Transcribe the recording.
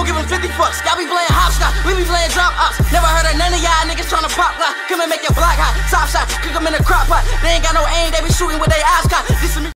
give them 50 fucks. Y'all be playing hopscotch, we be playing drop ops. Never heard of none of y'all niggas tryna pop lock. Come and make your block hot, top shot, cook them in a crock pot. They ain't got no aim, they be shooting with their eyes cocked. This is me.